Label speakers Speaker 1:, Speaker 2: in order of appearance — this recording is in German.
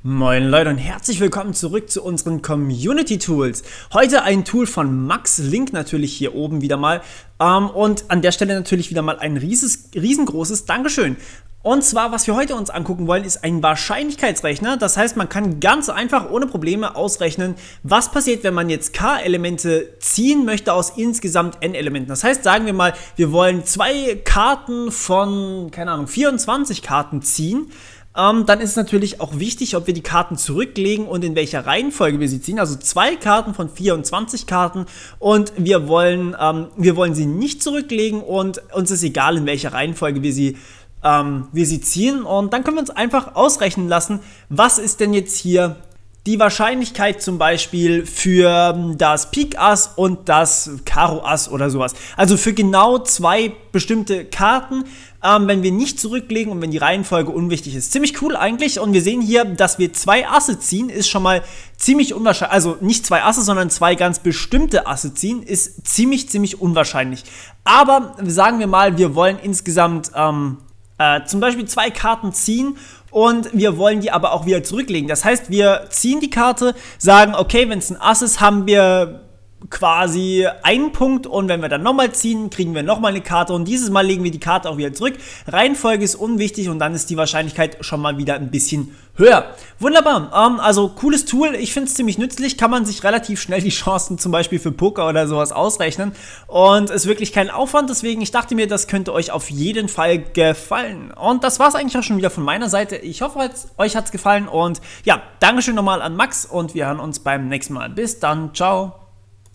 Speaker 1: Moin Leute und herzlich willkommen zurück zu unseren Community Tools. Heute ein Tool von Max, Link natürlich hier oben wieder mal. Und an der Stelle natürlich wieder mal ein riesengroßes Dankeschön. Und zwar, was wir heute uns angucken wollen, ist ein Wahrscheinlichkeitsrechner. Das heißt, man kann ganz einfach ohne Probleme ausrechnen, was passiert, wenn man jetzt K-Elemente ziehen möchte aus insgesamt N-Elementen. Das heißt, sagen wir mal, wir wollen zwei Karten von, keine Ahnung, 24 Karten ziehen. Dann ist es natürlich auch wichtig, ob wir die Karten zurücklegen und in welcher Reihenfolge wir sie ziehen. Also zwei Karten von 24 Karten und wir wollen sie nicht zurücklegen und uns ist egal, in welcher Reihenfolge wir sie ziehen. Und dann können wir uns einfach ausrechnen lassen, was ist denn jetzt hier die Wahrscheinlichkeit zum Beispiel für das Pik Ass und das Karo Ass oder sowas. Also für genau zwei bestimmte Karten, wenn wir nicht zurücklegen und wenn die Reihenfolge unwichtig ist. Ziemlich cool eigentlich. Und wir sehen hier, dass wir zwei Asse ziehen, ist schon mal ziemlich unwahrscheinlich. Also nicht zwei Asse, sondern zwei ganz bestimmte Asse ziehen, ist ziemlich unwahrscheinlich. Aber sagen wir mal, wir wollen insgesamt zum Beispiel zwei Karten ziehen und wir wollen die aber auch wieder zurücklegen. Das heißt, wir ziehen die Karte, sagen, okay, wenn es ein Ass ist, haben wir quasi einen Punkt und wenn wir dann nochmal ziehen, kriegen wir nochmal eine Karte und dieses Mal legen wir die Karte auch wieder zurück. Reihenfolge ist unwichtig und dann ist die Wahrscheinlichkeit schon mal wieder ein bisschen höher. Wunderbar, also cooles Tool, ich finde es ziemlich nützlich, kann man sich relativ schnell die Chancen zum Beispiel für Poker oder sowas ausrechnen und ist wirklich kein Aufwand, deswegen ich dachte mir, das könnte euch auf jeden Fall gefallen. Und das war es eigentlich auch schon wieder von meiner Seite. Ich hoffe, euch hat es gefallen und ja, Dankeschön nochmal an Max und wir hören uns beim nächsten Mal. Bis dann, ciao.